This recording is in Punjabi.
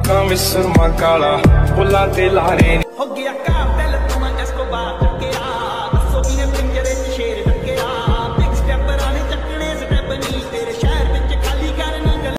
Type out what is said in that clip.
ਅੱਖਾਂ ਵਿੱਚ ਸੁਰਮਾ ਕਾਲਾ, ਬੁੱਲਾਂ ਤੇ ਲਾਰੇ ਹੋ ਗਿਆ ਕਾਬਲ ਤੂੰ ਐਸਕੋਬਾਰ।